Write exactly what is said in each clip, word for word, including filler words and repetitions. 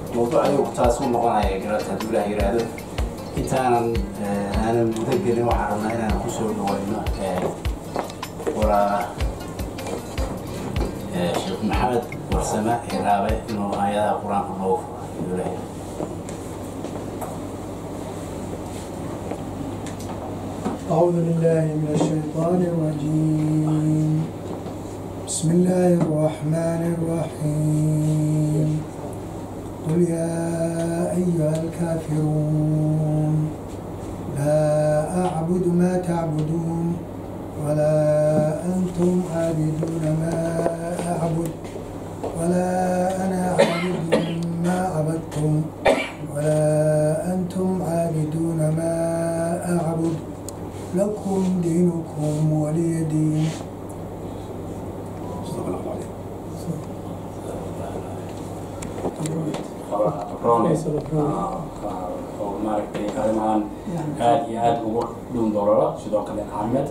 موضوع أيوة تاسون نقطة هي قرأت هذول هيرادو أنت أنا أنا متذكر وحرمنا أنا خسر دوائنا ورا شيخ محمد والسماء الرابع إنه آيات القرآن الله هذول أعوذ بالله من الشيطان الرجيم بسم الله الرحمن الرحيم قل يا أيها الكافرون لا أعبد ما تعبدون ولا أنتم عابدون ما أعبد ولا أنا عابد ما عبدتم ولا أنتم عابدون ما أعبد لكم دينكم ولي دين. صدق الله عليه. oo maaragtay arrimahan aad iyo aad ugu dhuun doolala sidoo kale Axmed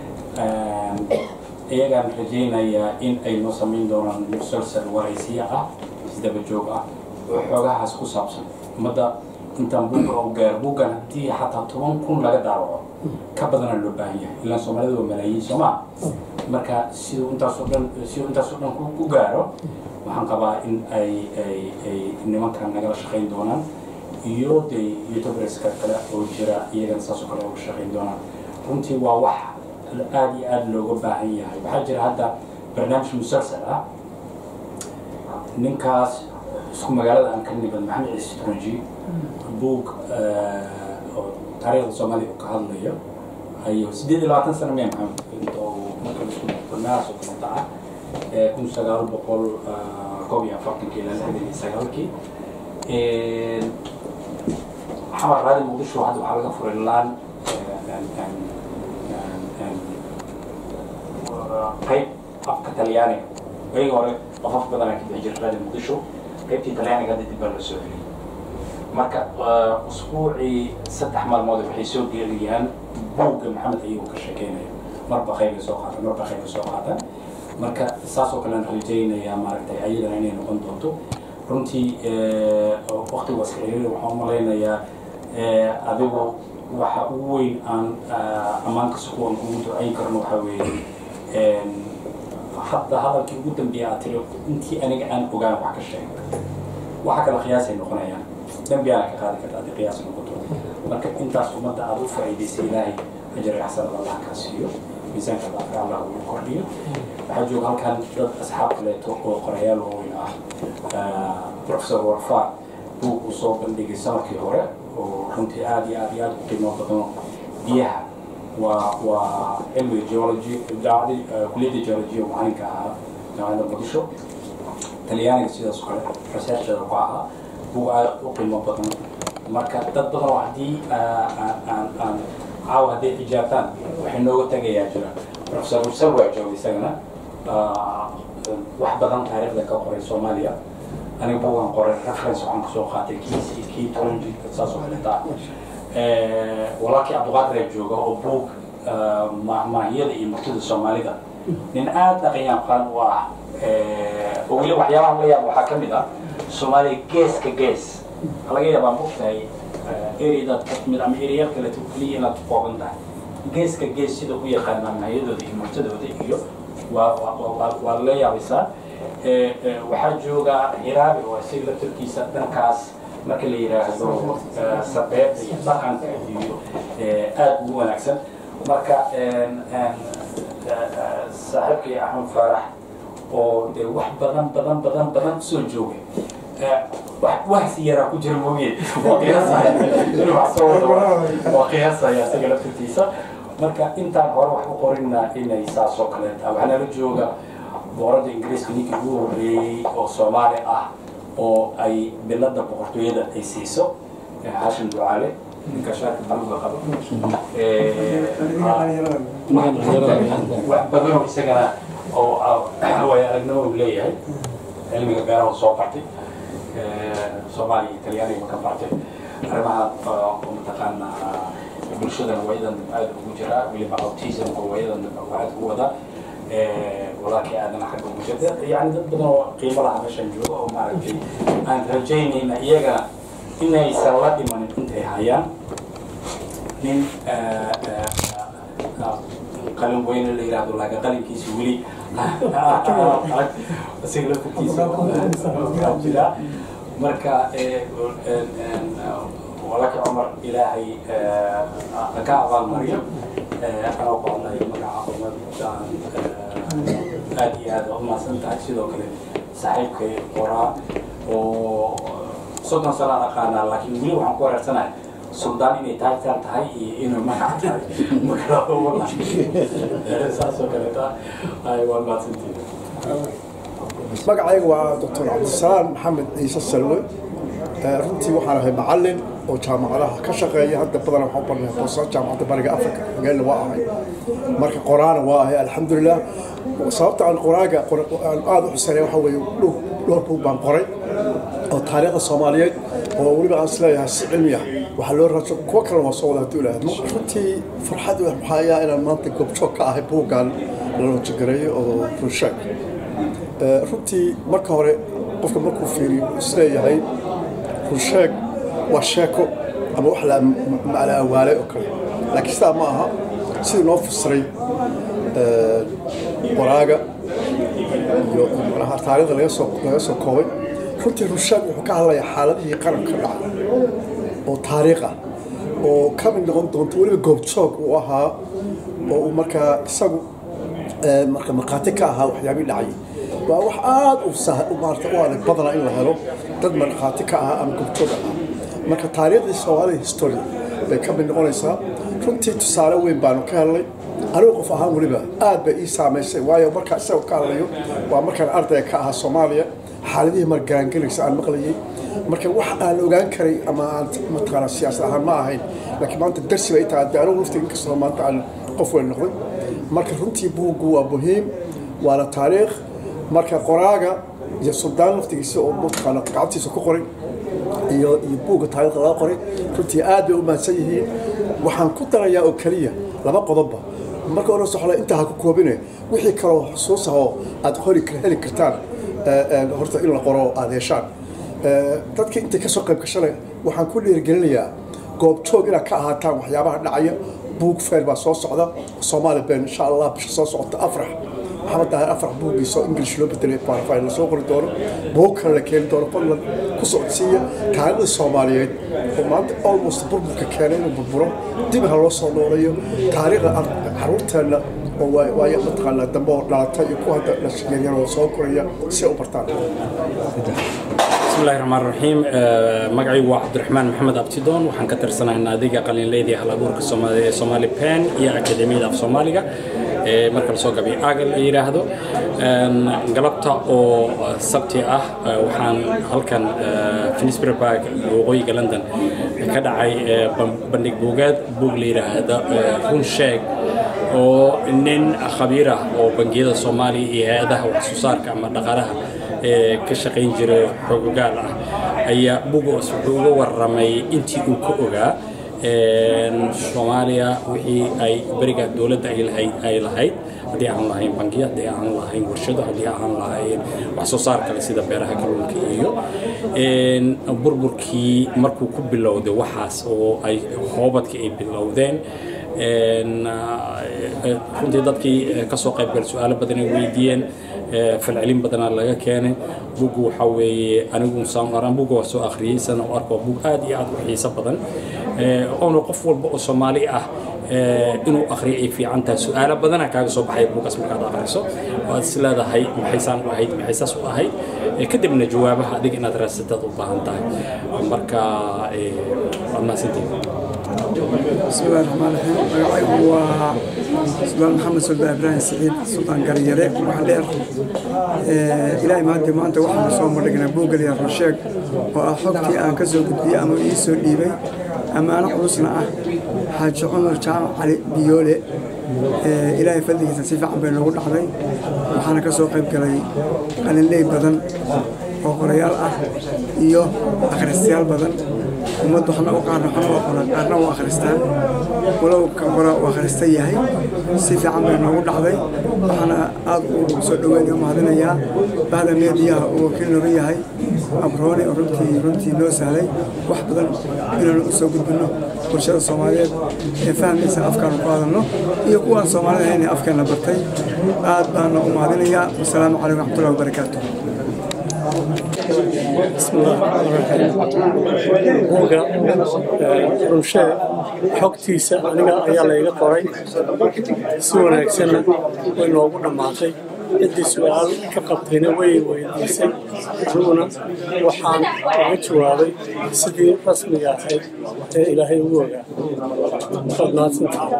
iyagaan rajaynayaa in ay noo samayn doonaan musalsal waraysiya ah isdaba joog ah oo xoogahaas ku saabsan ummadda intaan buugga u gaar buuggan haddii xataa toban kun laga daawaco ka badana loo baahan yahay ilaan Soomaalidu waa malaayiin Soomaa marka sidoo intaasoo dhan sidoo intaasoo dhan ku gaaro waxaan qabaa in ay ay ay nimankan nagala shaqayn doonaan iyo de youtuberska kale oo jira iyagana saasoo kale uga shaqayn doonaan runtii waa wax aad iyo aad looga baahan yahay waxaa jira hadda barnaamij musalsal ah ninkaas isku magaalada aan ka nibad Maxamed Ciise Turunji buug oo taariikhda Soomaaliya ka hadlayo ayo sideed iyo labaatan sano meel maxamed oo marka isku barnaamij oo kale ah kun sagaal boqol koob iyo afartan ilaa lixdan iyo sagaalkii xamar raadi muqdisho hadda waxaa laga furay laan qayb afka talyaaniga wayga hore qofaf badan ka bixi jiray raadi muqdisho qaybtii talyaaniga hadda dib baa loo soo celiyay marka usbuucii saddex maalmood waxay soo geeliyaan buugga maxamed ayuu ka sheekeynayo marba qayb soo qaatan marba qayb soo qaatan marka saas oo kale aan rajaynayaa maaragtay ayadana inay noqon doonto runtii waqti waa iska xiriir waxaan malaynayaa adigu waxa ugu weyn aan ammaanka suku aan kugu ducayn karno waxaa weeye hadda hadalkii ugu dambeeya aad tiri intii aniga aan ogaan wax ka sheegay waxa kale qiyaasay noqonayaan dambi aan ka qaadi karta haddii qiyaas noqoto marka intaas ummadda aad u faa'iidaysay ilaahay ajar iyo xasanad allah kaa siiyo miisaanka allah ugu kordhiyo waxaa jooga halkan dad asxaab kaleeto oo qorayaal waaweyn ah professor warfaa buug uu soo bandhigay sanadkii hore oo runtii aad iyo aad iyo aad u qiimo badan biyaha waa waa cilmiga geology jaamacadda kulliyadda geology macalinka ahaa jaamacadda muqdisho talyaaniga sidaas oo kale researchada ku ahaa buug aad u qiimo badan marka dad badan oo haddii aan aan caawa hadday ijaabtaan waxay nooga tagayaa jira professor Mursal waa joogay isagana wax badan taariikhda ka qoray Soomaaliya aniga buugan qoray reference waxaan kasoo qaatay kiisi kii Turunji saas oo kale taa walaalkii Cabdiqaadir jooga oo buug maahmaahiyada iyo murtida Soomaalida nin aad dhaqan qaan u ah oo weli waxyaabaha la yaab waxaa ka mid ah Soomaaliya geeska gees laga yaabaa mugtahay ereyda mid ama ereyal kale kaliya inaad ku qooban tahay geeska gees sida u yaqaan maahmaahiyadooda iyo murtidooda iyo waa waa la yaabaysaa waxaa jooga Hiraabi oo si laftirkiisa dhankaas marka la yiraahdo sabeebta iyo dhaqanka iyo aad ugu wanaagsan marka saaxiibkii Axmed Faarax oo de wax badan badan badan badan soo joogay wax wax siyara ku jira mooyee oo qiyaasaya inuu wax soo wado oo qiyaasaya isaga laftirkiisa marka intaan hore wax u qorina inay saas oo kale tahay waxaana la jooga boqorada Ingiriiska ninkii ugu horreeyay oo Soomaali ah oo ay bilada boqortooyada ay siiso Hashim Ducaale ninka shaarka dalka qabo ee wax badan oo isagana oo way aragnimo leeyahay cilmiga beeraha soo bartay Soomaaliya Talyaaniga ka bartay arrimaha oo mataqaana bulshada waydan aad ugu jira waliba autism oo waydan aad ugu wada walaalkii aadana xagga ugu jirta yani dad badan oo qiimo laha meeshan jooga oo maaragtay aan rajaynayna iyagana inaysan la dhimanin intay hayaan nin qalin weyne la yidhaahdo laaga qalinkiisa weli asiga laftirkiisa jira marka walaalka cumar ilaahay ka abaalmariyo anoo ku hadlayo magaca ummadaan aad iyo aad u mahadsan tahay sidoo kale saaxiibkay qoraa oo soddon sano aan aqaanaa laakiin weli waxaan ku wareersanahay suldaan inay taagtaan tahay iyo inay magac tahay saasoo kaleeta ay waa mahadsantihiin magacayga waa doctor cabdisalaam maxamed ciise salwe runtii waxaan ahay macallin oo jaamacadaha ka shaqeeya hadda badan waxaan u barnay boosa jaamacadda bariga afrika magaalada waa ahay marka qoraana waa ahay alxamdulilah sababta aan qoraaga aan aada u xuseynay waxaa weeye dhowr buug baan qoray oo taariikhda soomaaliyeed oo weliba aan isleeyahay si cilmi ah waxaa loo raadso kuwo kale waa soo wada hadduu ilaahdo runtii farxad waxaa ayaa inaan maanta goobjoog ka ahay buuggan la rojagareeyo oo runshaag runtii marka hore qofka markuu fiiriyo isleeyahay runshaag waa sheeko ama wax la macla awaalay oo kale laakiin sidaa ma aha sidii noo fasiray qoraaga iyo manaha taariikhda laga soo laga soo koobay runtii runshaag wuxuu ka hadlayaa xaaladihii qaranka dhacay oo taariikh ah oo ka mid noqon doonto weliba goobjoog uu ahaa oo uu markaa isagu marka markhaati ka ahaa waxyaabihii dhacay waa wax aada u sahal maarata u adag badana in la helo dad markhaati ka ahaa ama goobjoog ahaa marka taariikhdii soomaalida history bay ka mid noqonaysaa runtii tusaale weyn baanu ka helnay anigu qof ahaan weliba aad bay ii saamaysay waayo markaa isaga ka hadlayo waa markaan ardayga ka ahaa soomaaliya xaaladihii margaangelaysa aan maqlayay marka wax aan ogaan karay ama aan mataqaana siyaasad ahaan ma ahayn laakiin maanta darsi bay tahay dee anigu laftiga inkastoo maanta aan qof weyn noqday marka runtii buuggu waa muhiim waana taariikh marka qoraaga iyo suldaan laftigiisa oo mataqaana gacantiisa ku qoray iyo iyo buugga taariikhda laga qoray runtii aad bay u mahadsan yihiin waxaan ku darayaa oo keliya laba qodobba marka hore soxla intaa ha ku koobine wixii kaloo xusuus ah oo aad hori heli kartaan horta in la qoro aad yeeshaan dadkii intay kasoo qayb gashanay waxaan ku dhiirigelinayaa goobjoog inaad ka ahaataan waxyaabaha dhacaya buug feer baa soo socda soomaali been insha allah bisha soo socota afrax maxamed daahir afrax buuggiisa oo english loo bedelay barafay la soo qori doono buug kale la keeni doono fadlan ku socodsiiya taariikhda soomaaliyeed oo maanta almost burburka keenay inuu burburo dib ha loo soo nooleeyo taariikhda caruurteenna oo waayo mataqaanaa dambe oo dhalatay iyo kuwa hadda yaryar oo soo koraya si ay u bartaan بسم الله الرحمن الرحيم مقعي عبد الرحمن محمد أبتدون وحن كترسنا إن هذه قليل ليدي على بورك الصومالي صومالي بين يا أكاديمية في صوماليا مركز سوق بي أقل إيره هذا قلبته أو سبتي أه وحن هل كان في نسبة باك وغوي لندن كده عي بندق بوجاد بوغليره هذا هون شيء oo nin khabiira oo bangiyada Soomaaliya ee hadaha wax soo saarka ama dhaqaalaha ee ka shaqeyn jiray xogaal ah ayaa buugu wuxuu uga waramay intii uu ka ogaa ee Soomaaliya wixii ay bariga dawladda ay lahayd ay lahayd hadii aan lahayn bangiya hadii aan lahayn warshado hadii aan lahayn wax soo saar kale sida beeraha kalluunka iyo ee burburkii markuu ku bilowday waxaas oo ay hoobadka ay bilowdeen runtii dadkii ka soo qayb gal su'aalo badan ay weydiiyeen falcelin badan laga keenay buugu waxa weeye anigu saan araan buugu waa soo akhriyay sana oo arko buug aad iyo aad u xiiso badan oo qof walba oo Soomaali ah inuu akhriyo ay fiican tahay su'aalo badan kaaga soo baxay buugaas markaad akhriso waad is leedahay maxay saan u ahayd maxay saas u ahayd kadibna jawaabaha adiga inaad raasatad u baahan tahay marka ama sidii بسم الله الرحمن الرحيم هو سلطان محمد سلطان إبراهيم سعيد سلطان قريرة وحلير إلهي ما أنت ما أنت واحد صوم مرقنا بوقل يا رشاق وأحطي أن كسر قدي أما يسوع ليبي أما أنا خلصنا حاج عمر جامع علي بيولي إلهي فلذي تنسيف عم بين الوضع علي وحنا كسر قيب قلي قال اللي بدن وقريال أه إيوه أخر السيال بدن ummaddu waxna u qaarna waxna u qoran qaarna u akhristaan walow kan qora u akhrista yahay si fiican bay noogu dhacday waxaana aad u soo dhaweynayo mahadinayaa bahda meediyaha uu wakiil nooga yahay abrooni oo runtii runtii noo sahlay wax badan inaanu u soo gudbino bulshada soomaaliyeed ee fahmaysa afkaanu ku hadalno iyo kuwaan soomaalida ahayn ee afkeena bartay aad baana u mahadinayaa wasalaamu calaykum waraxmatullahi wabarakaatu بسم الله الرحمن الرحيم بوغا رمشة حكتي سألنا أيالا يقرأي سوى نكسنا ونوبنا معطي عندي سؤال كقبتين وي ويديسي أنا وحان وجوابي سدي رسمي أخي إلهي بوغا فضلات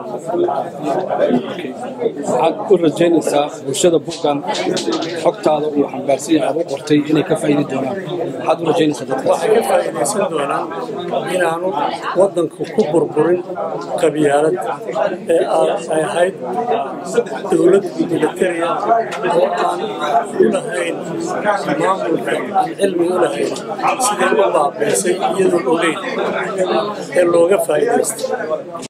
waxaad u rajaynaysaa bulshada buuggan xogtaada uu xambaarsan yahay aad u qortay inay ka faa'iidi doonaan waxaad u rajaynaysaa dadkaas waxay ka faa'iidaysan doonaan inaanu waddanku ku burburin qabyaalad ee ay ahayd dowlad militariya oo aan u lahayn maamulka aan cilmi u lahayn sidii u baabaysay iyadoon ogeyn ee looga faa'iidaystay